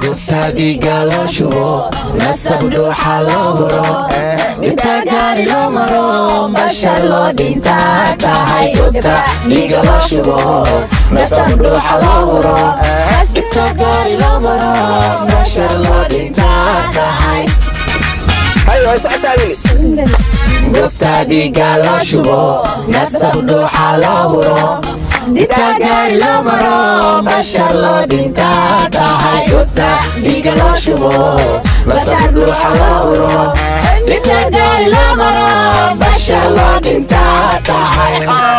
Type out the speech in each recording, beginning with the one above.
gubtadi galo shubo nasabdu haloro itagari lo maro mashalo dinta tahay gubtadi galo shubo nasabdu haloro itagari lo maro mashalo dinta tahay hayo isactaadi gubtadi galo shubo nasabdu haloro itagari lo maro mashalo dinta tahay gubtadi galo shubo nasabdu haloro itagari lo maro mashalo dinta tahay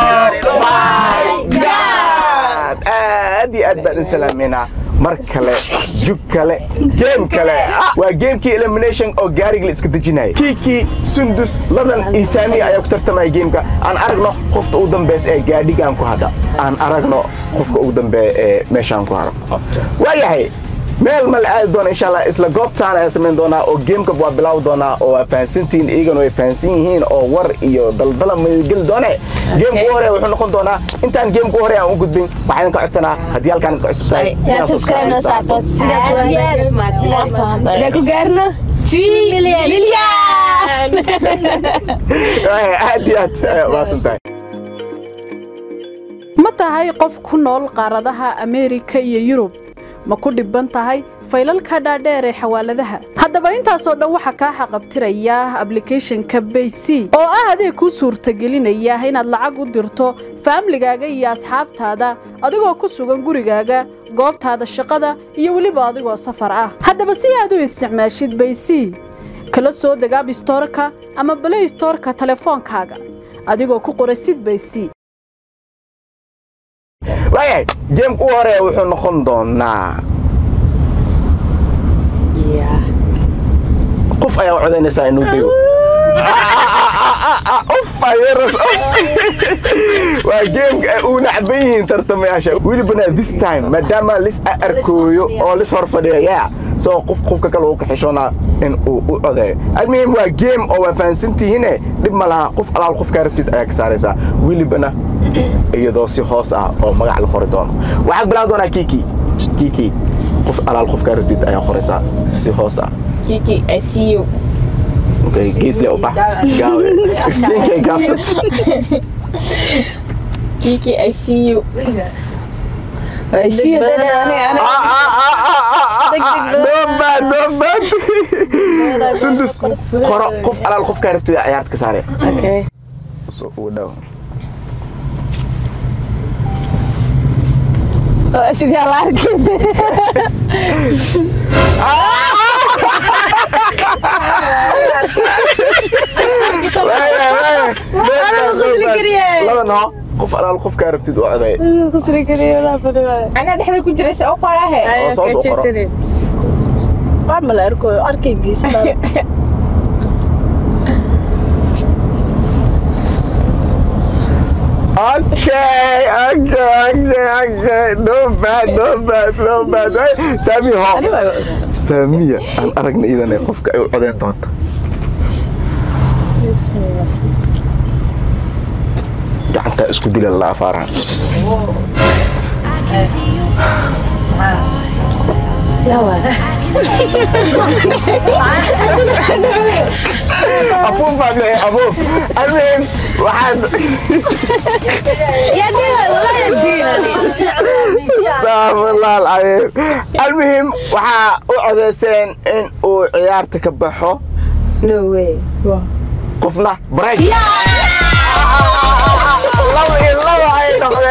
ادي ادبا سلامينا مركله جوكله جيم كله وجيم كي اليمينيشن او غاريغ لا اسك دجيناي كيكي سندس لدن ايسامي ايو كترتماي جيمكا ان ارغنو قفت او دنبيس اي غاديغان كو هدا ان ارغنو قفك او دنبي ميشان كو هارو وايهي meel mal aad doona insha Allah isla goobtaan ay sameyn doona oo gameka waa bilaw doona oo faansintiin iigan way faansin yihiin oo war iyo daldala gal doona game hore wuxuu noqon doona intaan game hore aan u gudbin waxaan ka codsanaa hadii halkan ka cusubtay yaa subscribe noo saarto sida ku gaarno 3 milyan aad waasantahay ma tahay qof ku nool qaaradaha Ameerika iyo Yurub ma ku dhiban tahay faylalka dhaadheer ee xawaaladaha haddaba intaas oo dhan waxa ka xaqabtiraya application-ka Payc oo adeeg ku suurtagelinaya inaad lacag u dirto family-gaaga iyo asxaabtaada adigoo ku sugan gurigaaga goobtaada shaqada iyo waliba adigoo safar ah haddaba si aad u isticmaashid Payc kala soo deg App Store-ka ama Play Store-ka telefoonkaaga adigoo ku qorasid Payc واي جيم كورة وحنا خندنا قف يا وعدنا ساينو ديو اوف فايرس وجيم ونحبين ترتم يا شباب ويلي بنا this time ما دام لس اركويو او لس هرفدي يا سو قف كلو كحشونا ان وعدي المهم waa game oo faansintii hine dib malaha qof alaal qof ka rabtid ayaa ka saaraysa wili bana iyadoo si hoos ah oo magac la qori doono waxa bilaad doona kiki qof alaal qof ka rabtid ayaa qoraysa si hoos ah kiki I see you okay gees le opa gaawe iftiinka gaabsat kiki I see you I see you don't bad sundus qoro qof alaal qof ka rabtid ayaa ka saaray okay so wadaw sidii la arkay لا قف على القف كاربتد وعدي كسر كريه لا فدوا انا دحدا ku jiray oo qorahay ayo ka jeesay ما اركو اركيgiis Okay. No bad. Sami ho. Samiya aan aragna idan ay qofka ay u codeyn doonto. Gacanta isku dilay la afaaran. أفوف فاضي أفوف المهم واحد يا دين والله يا دين والله العظيم المهم وحا وعدسين إن وعيارتك بحو no way قفنا بريك الله هاي نقطة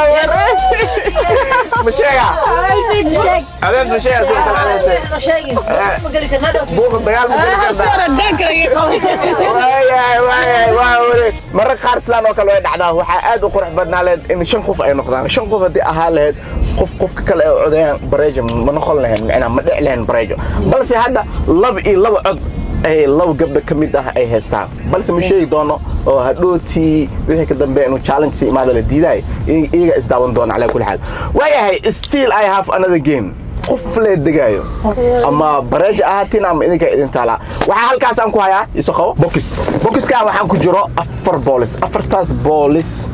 مشيها هذا مشيها سيد العدسين بوق الدجال مرة خارسلان وكل واحد عداه وحاد وقرح بدنا لد إن شنقف أي نقطة شنقف دي أهالد قف كل عديان بريجة ما نخل لهن معنا ما دع لهن بريجة بس هذا لب عد أي لو قبل كمية أي هستان بس مش شيء دونه هدوتي وهيك دنبه إنه challenge سي ماذا الديداي إيجا استوان دون على كل حال وياهي still I have another game قفل دقايو أما بريجة أهاتين أم إذا كإذن تعالى وحال كاس أنكو هيا يسقو بوكس كان وحنكو جرو أفر تاس بوليس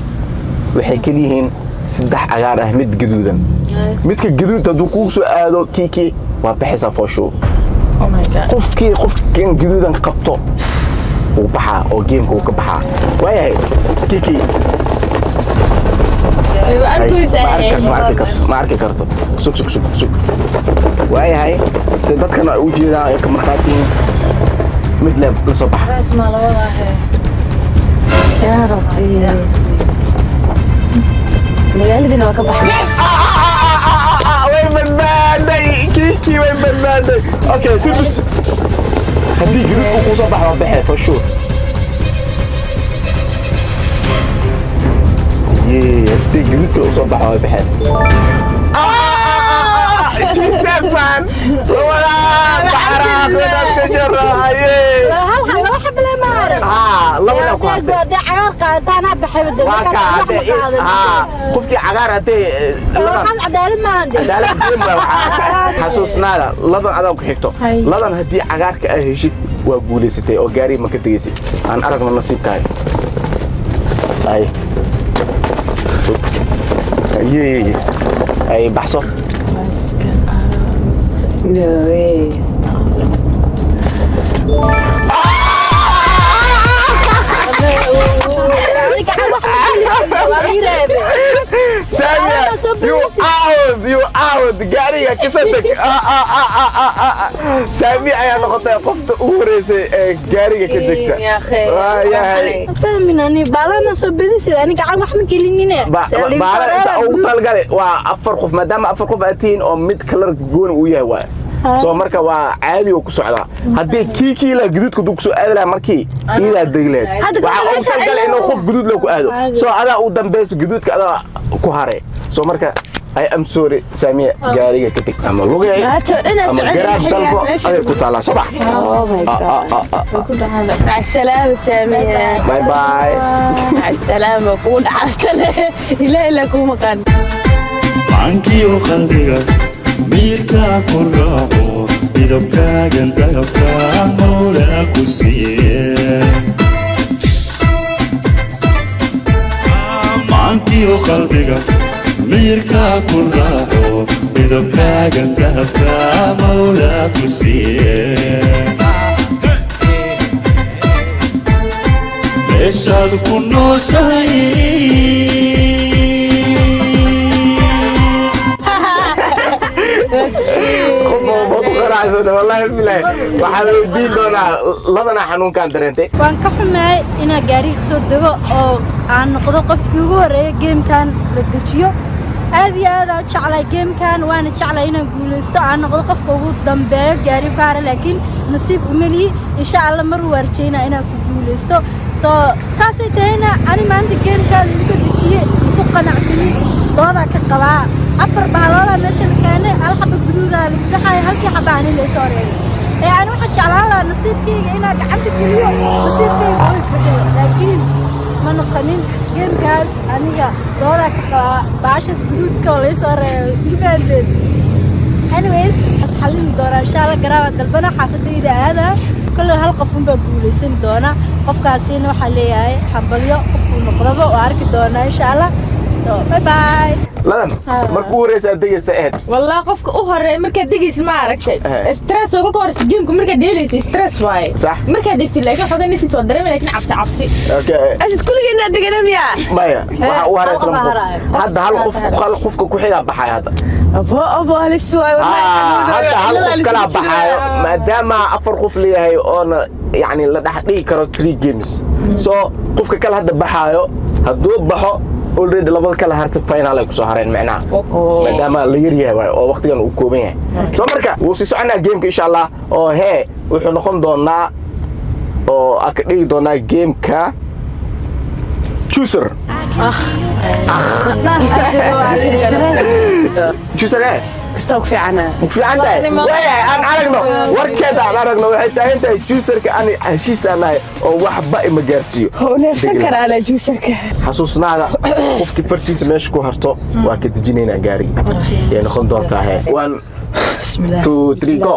وحكيليهن سدح عجارة مد جدودا مد كجدود تدوكو سؤالو كيكي وبحسها فوشو Oh my god. قفكي جدودا قبطو وبحا أو جيمك وكبحا وياي كيكي ما أركي كرتو سوق وياي سيدات كانوا وجيدا كمرقاتين مثل الصبح اسمع والله يا ربي مقالدنا وكبح وين بالبادي كيكي وين بالبادي اوكي سيبس خليه يقول صباح وبحي فشو يدي قلت صباح وبحي شو سفن ولا بحرات ولا تجرى هل واحد بلا ما أعرف لا ولا كنت دي عيار قادانا بحب قفكي عقار هتي خلاص عدالة ما عندي عدالة حسوسنا لدن عدالة كحكتو لدن هدي عقارك أهيشت وقوليستي أو قاري ما كتجيسي أنا أرى من نصيب كاي أي شوف أي بحصو سامية you out قارية كسبتك سامية أنا نقطة قفت أوريسي قارية كدكتة يا أخي يا فاهمين أني بالا نصب بديسي أنا قاعد محمد كلينينا بالا أنت أو طلقة وأفر خوف ما دام أفر خوف أتين أو ميد كلر جون وياه soo marka waa caadi oo ku socda hadii kiiki la guduud ku dugso aad la markii ila degleed waxa uu kale inuu qof guduud la ku aado soo ada uu dambeys guduudka ada ku hare soo marka I am sorry Samia gaariga ka tag ama lugay ama garaab dalbo ay ku taala subax مع السلامة سامية باي باي مع السلامة كون عفتنا إلا لكم مكان عنكي وقلبك ميركا كراهو بدبكا جنتها مولا كسيه عنكي وقلبك ميركا كراهو بدبكا جنتها مولا كسيه ليش هذا كله شيء والله بالله waxaan weydiin doonaa ladana xanuunkan dareentay waan ka xumahay inaan gaariga soo dago oo aan noqdo qofkii ugu horeeyay geemkan la dejiyo aad iyo aad aan jeclay geemkan waana jeclay inaan guuleysto aan noqdo qofka ugu dambeeyo gaari kaara laakiin nasiib uma lihi insha Allah mar warjeena inaan ku guuleysto soo saasay tahayna ani maanta geemkan la dejiyay ku qanacsanay dooda ka qabaa afar baalooda meesha keenay hal xabba guduuda waxay halkii xabba aan la soo reeyay يعني واحد شعلها نصيب كي هنا عندك اليوم نصيب كي لكن ما نقنين جيم كاس أنا دورك بعشر سجود كولي صار يبان anyways أصحلين دورة إن شاء الله قرابة قلبنا حافظي إذا هذا كل هالقفون بقولي سن دونا قف كاسين وحليه حبليو قف المقربة وعارك دونا إن شاء الله باي باي لدن markuu reesay degaysa aad والله قفك هوري marka degis ma aragtay stress oo ka hor geemku marka dheelaysa stress waay marka degsi laakiin xogaa nafsi soo dareemay laakiin cabsi okay asid kulligeena deganamiya maya waxa uu hareysay hadda hal qofka ku xiga baxay hadda abo halis waay hadda hal qof kala baxayo maadaama afar qof leeyahay oo yani la dhaxdhigi karo 3 games so qofka kala hadda baxayo haduu baxo already labada kala harta final ay ku soo hareen macnaa maadaama la yar yahay oo waqtigan uu kooban yahay soo marka wuu si soconaa gameka insha Allah oo wuxuu noqon doonaa oo aka dhigi doonaa gameka chooser chooser استوك في عنا في عندها أنا عرقنا وركذا أنا عرقنا وحتى أنت جوسرك أنا هشيس أنا أو واحد بقى مجارسيو هو نفسك على جوسرك حسوسنا هذا قفتي فرتيس ماشكو هرتو واكد جنينا جاري يعني خندون تاعها 1 2 3 go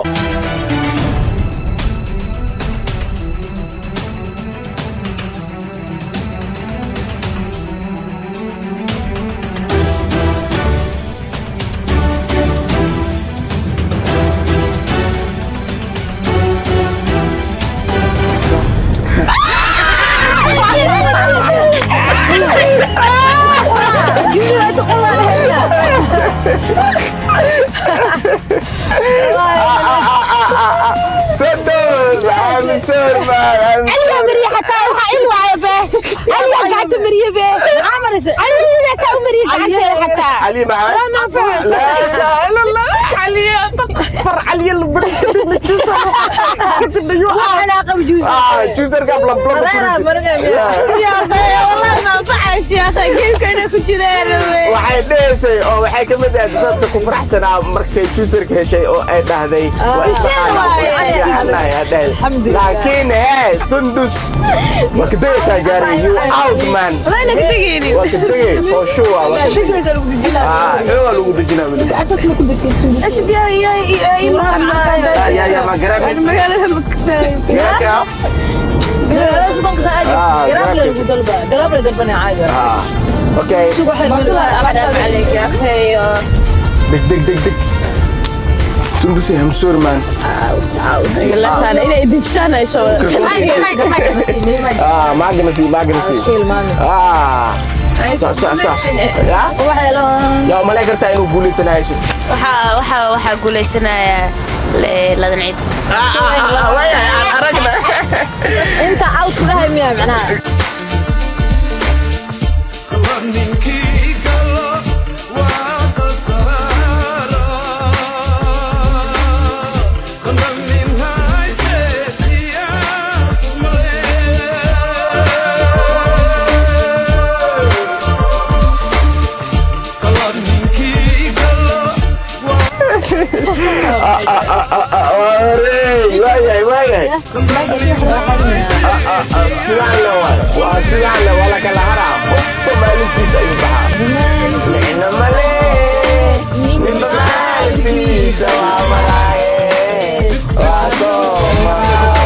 علي قاعد مريبه عمرس علي لا ساو مريبه حتى علي معاه لا ما فعل لا اله الا الله علي فر علي اللي بدك تشوسر كنت يو علاقه بجوز جوزر قبل يا اخي والله ما فعل يا اخي كيف كان ku jireen waxay dheesay oo waxay ka mid ahayd dadka ku faraxsanaa markay juuserka heshay oo ay dhahday laakiin sundus ma ka daysaa gaari you out man wayna ka tageen waa ka tagay for sure digaysa lagu dejinaa xoo lagu dejinaa weli asas ma ku dadkaysan asidi ya ma garanayso magaalada makasay ya magaalada sidoo kale garab la dalbana caadi okay suuq waxa abadam عليك يا اخي دق سندس همسور مان لا انا الى ادجسان ايش ما قنسي صح يا ما لا قرتا انه غوليسنايسو waxa guuleysanaya ladan ciid ويا aragna inta out ku dhahay miyaa macnaha سلالة ولا كلا هرا قف مالكي سيبها من مالكي سوا ملاي واسوما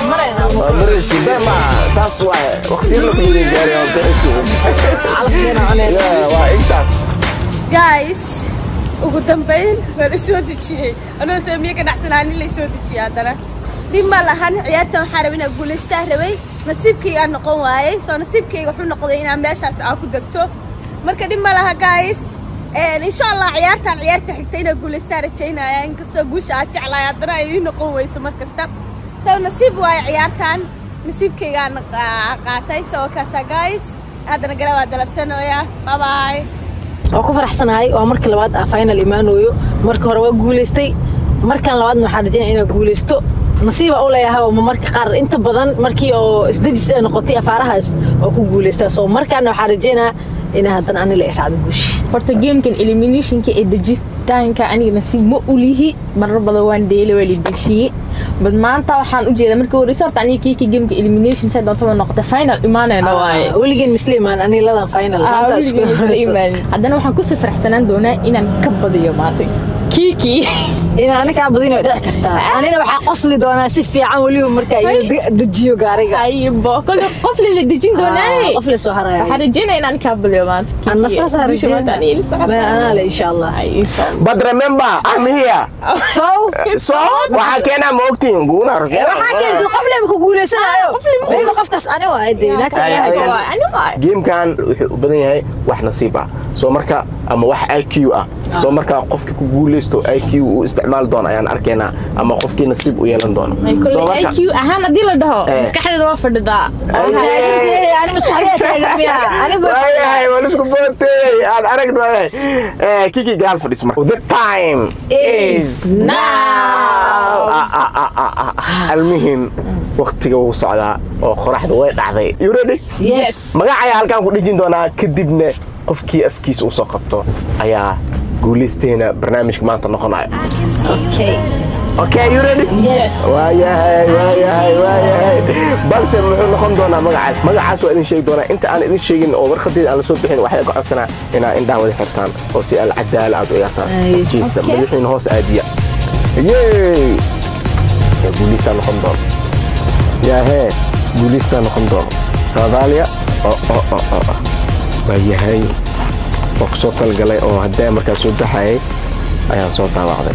مرسي بما تاسوا وقتي لك بدي جاري وتحسي عرفنا عليه وإنتاس guys ugu dambeyn waan soo dejiyay anoo saamiye ka dhaxsanaan in la soo dejiyay hadana dhima lahan ciyaarta waxaan rabay inaan guuleystaa rabay nasiibkayga noqon waayay soo nasiibkayga wuxuu noqday inaan meeshaas aan ku degto marka dhima laha guys insha Allah ciyaarta xigta inaan guuleystaa rajaynaya in kasta guusha aad jeclahay hadana ay noqon wayso markasta soo nasiib waay ciyaartan nasiibkayga qaatay soo kaasa guys hadana garaba dalabsanooya bye bye oo ku faraxsanahay oo markii labaad final imaanayo marka hore waa guuleystay markan labaad waxaan rajaynayaa inaan guuleysto nasiib u leeyahay oo marka qaar inta badan markii oo isdajis noqotay afaarahaas oo ku guuleystay soo markan waxaan rajaynayaa in haddana aan la iraado guush horta gamekan eliminationka ee dajistaanka aniga nasiib ma u lihi marar badan waan deelay wali dishiyay bad maanta waxaan u jeedaa markii hore sarta aniga kiki gameka elimination sida doonto noqota final imaanayna waay waligeed muslimaan aniga lada final maanta isku haddana waxaan ku soo faraxsanaan doonaa inaan ka badiyo maanta kiki in aniga ka badino dhici kartaa anina waxa qosli doonaa si fiican waliba marka ay dajiyo gaariga ay boqol qof la dejin doonaa qof la soo haraya xarajina inaan ka badiyo maanta ana saas harajina ana la insha Allah but remember I'm here so waxa keena moogtiin guuna arkaa waxa keena qof la ku guuleysanayo qofkaas ana waa deena game kan wuxuu u badan yahay wax nasiib ah soo marka ama wax IQ ah soo marka qofka ku guuleysto IQ uu isticmaal doon ayaan arkeena ama qofkii nasiib u yeelan doon soo marka IQ ahaan hadii la dhaho maskaxdeeda waa fadhidaa ani maskaxdeeda miya ani waay wala isku bootay aan aragnaay kiki gaal fadhis marka the time is now المهم waqtiga uu socdaa oo qoraxdu way dhacday you ready yes magacaya halkaan ku dhijin doonaa kadibna qofkii afkiisa uu soo qabto ayaa guuleysteena barnaamijka maanta noqonayo okay you ready yes waayahay balse muxuu noqon doonaa magacaas waa idin sheegi doonaa inta aan idin sheegin oo warqadeeda aan la soo bixin waxay ka codsanaa inaa indhaha wada xirtaan oo si al cadaala aad u yartaan jiista madaxiina hoos aadiya yey guuleysta noqon doona yahe guuleysta noqon doona Soomaaliya waayahay oo soo talgalay oo hadda markaa soo baxay ayaan soo daawacday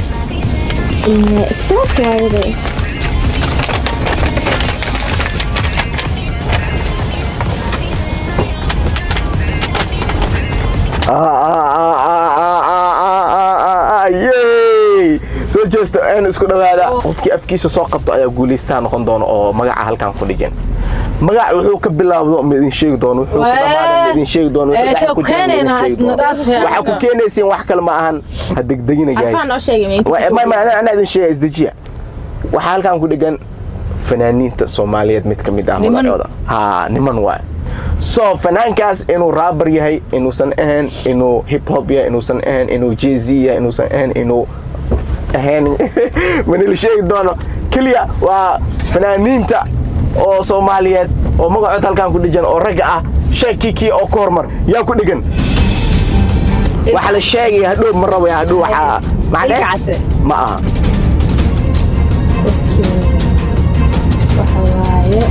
yey soo jeesta aan isku dhawaada qofkii afkiisa soo qabto ayaa guuleystaa noqon doona oo magaca halkaan ku dhigan magac wuxuu ka bilaawdo midin sheegi doono wuxuu ku dhamaado midin sheegi doono waxa ku keenaysiin wax kale ma ahan hadigdagina guys afaan oo sheegay ma ana idin sheegay isdajiya waxa halkan ku dhigan fanaaniinta Soomaaliyeed mid kamid ah magacooda niman waay so fanaankaas inuu rapper yahay inuusan ahayn inuu hip hop yahay inuusan ahayn inuu jazz yahay inuusan ahayn inuu ahayn manil sheegi doono kaliya waa fanaaniinta oo Soomaaliyeed oo magacood halkan ku dhigan oo rag ah sheekiki oo kormar yaa ku dhigan waxa la sheegay hadhow ma rabo hadhow waxa macnaheedu ma aha وحواية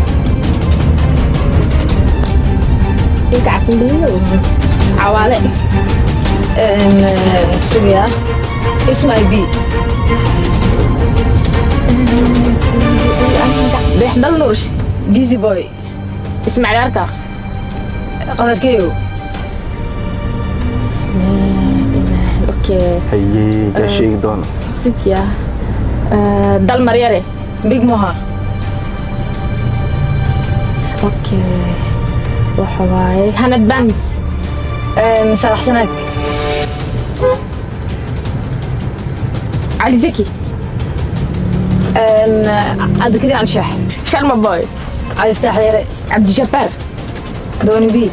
إنك عارفين بينو عوالي سوريا اسمها بي بيحضر نورش جيزي بوي اسمع لاركا قدر كيو اوكي هي ده شيء دون سكيا دال مرياري بيج موها اوكي وحواي هند بانكس صلاح سنك علي زكي عبد الكريم على الشح شرم باي علي فتح ليري عبد الجبار دوني بي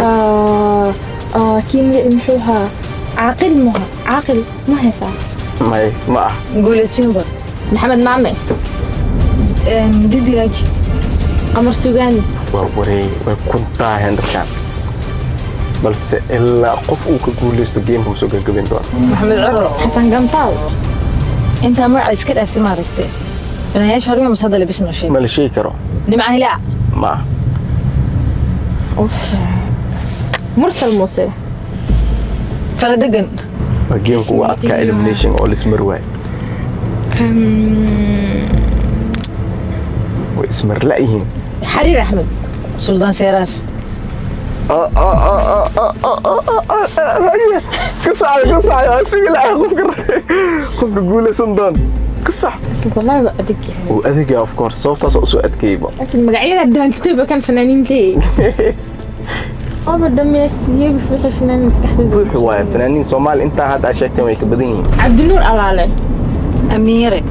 كيم محوها عاقل مها عاقل ما هي صح ما نقول سيمبر محمد مامي ديدي لاجي قمر سوغاني ووري وكنت هندكان بس إلا قف وكقوليستو جيم هو سوق قبين دون محمد عرو حسن قمطاو انت ما عايز كده افتمارك انا ايش هرمي مش هذا اللي بسمه شيء ما لشي كرو اللي معي لا ما اوكي مرسل موسى فلدقن جيم هو أكا إليمينيشن أو اسم رواي واسم رلاقيين حرير أحمد سلطان سيرار قصة سوي لا خفك قولي صندان قصة والله بأدك وأدك اوف كورس صوتها سوء أدكيبا بس المقاعدة ده انت تبقى كان فنانين ليه بدهم يسيب في فنان مستحيل هو فنانين صومال انت هذا اشياء تميك بدين عبد النور علي أميرة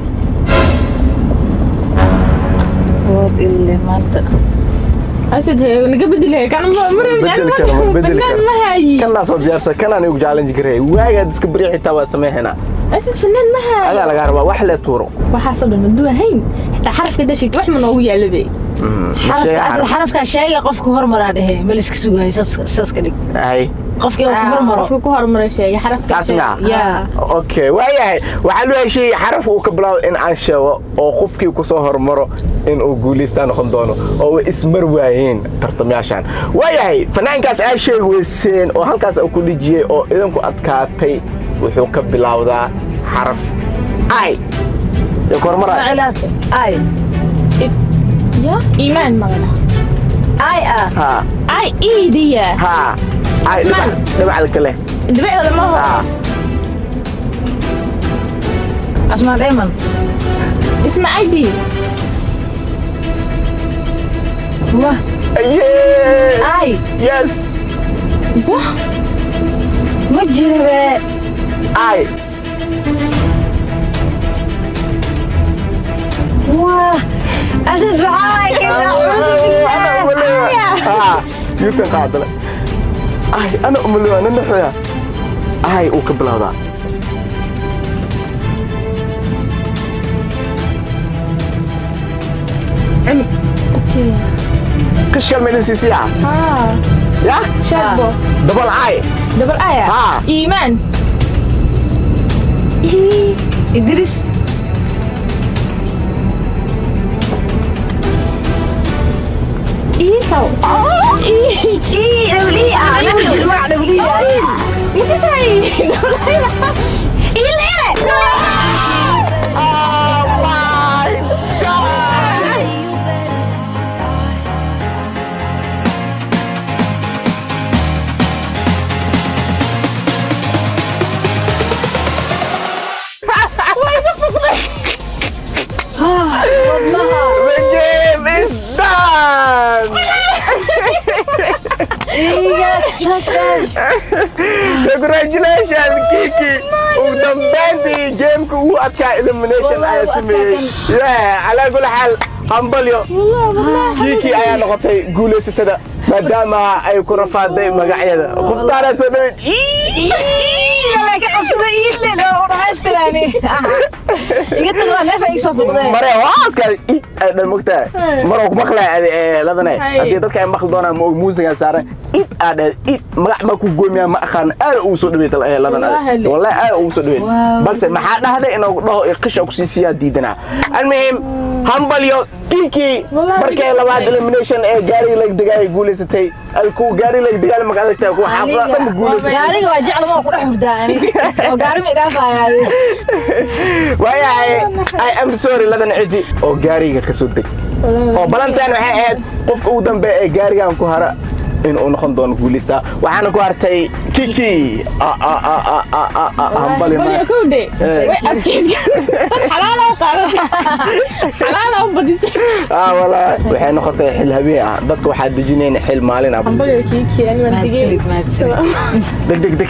هو اللي مات أسد هي نقبل ليه كان بدل ما هي كان لا صوت جالسة كان أنا يوجع لنج جري واجد سكبري حتى واسمه أسد فنان ما هي هذا لقاربة وحلة تورو وحصل من دوا هين حتى حرف كده شيء وح من ويا لبي حرف كشيء قف كهر مرة ده ملسك سوى ساس كده أي قف كهر مرة قف كهر مرة شيء حرف ساسمع أوكي وياه وحلو شيء حرف وكبلا إن عشوا أو خفك وكسهر مرة إن أقوليستان خندانو أو اسمر وين ترتمي عشان وياه فنان كاس أي شيء وسين أو هالكاس أو كل جي أو إذا كو أتكاتي وحوك بلاودا حرف أي يكون مرة علاقة أي يا إيمان مغلا أي ها أي إيه دي ها أي دبع الكله دبع هذا ما هو اسمع دايما اسمه أي بي واه أي يس واه مجربة أي واه أسد معاي كذا ها يوتن قاعدة أي أنا أملوا أنا نحيا أي وقبل هذا أوكي كش كلمة نسيسيا يا شابو دبل أي دبل آية إيمان إدريس إيسو دولية المعنى دولية مكساي The game is done. congratulations Kiki ودمبانتي جيمك هو أتكا إليمينيشن أي سمي يا على كل حال همبليو كيكي أيا نقطي قولي ستدا مادام أي كرفات دي مقاعدة قفتانا سبيت لكن أبصد إيه اللي لو رأستني قلت له أنا فايق صوب مرة واس كان إيه المقطع مرة مخلع لا ذني أدي ذلك مخل دونا موسيقى سارة إيه هذا إيه ما كوجو ميا ما خان أوصل بيت لا ذني والله أوصل بيت بس ما حد هذا إنه قش أكسيسيا ديدنا المهم همبليو كيكي مركي لبعض إليمينيشن جاري لك دقاي يقول ستي الكو جاري لك دقاي ما قالك تكو حافظة تم يقول ستي جاري واجع له ما كل حرداني وجاري مقافة يعني ويا I am sorry لا تنعدي أو جاري قد كسودك أو بلانتين وحيد قف قودم بجاري عن كهرة إنه نخندون بوليستا وحنا كهرتي كيكي همبلي ما كودي حلال حلال بدي والله وحنا نخطي حل هبيع ضدك واحد بيجيني حل مالنا همبلي كيكي أنا ما تسلك ما تسلك دك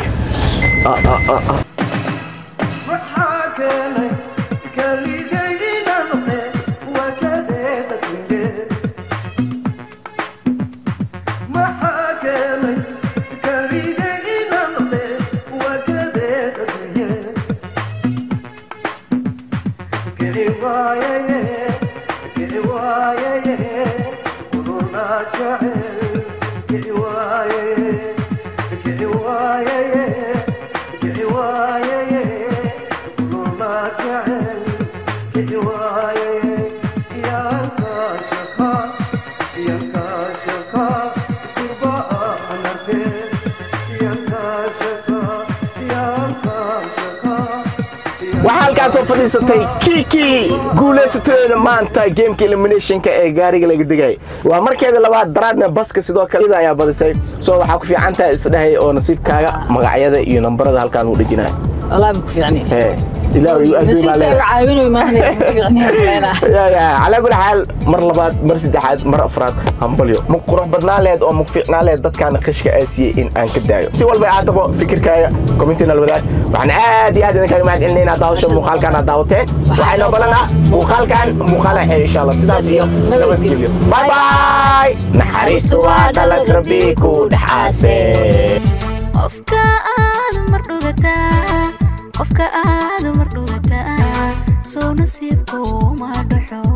waxaa fadhiisatay Kiki guuleysatay maanta gameka elimination ka ee gaariga laga digay waa markeeda labaad daraadna baska sidoo kale ida ayaa badisay soo waxa ku fiican tahay isdhahay oo nasiibkaaga magacyada iyo nambarada halkaan u dhijinay والله بكفيعني إلا يؤدي ما له عاونوا ما هني يا على كل حال مر لبعض مر سدحات مر أفراد همبليو مقرب بدنا لهاد أو مقفعنا لهاد ضد كان قشك آسيا إن أنك دايو سوى البيعاتبو فكر كايا كومنتنا الوداع وعن عادي هذا كان معد إننا داوش مقال كان داوتين وحنا بلنا مقال كان مقال إن شاء الله سيداسيو باي باي نحرست وعدلت ربيكو نحاسي qofka aad mar dhugataa soo nasiibku ma dhaxo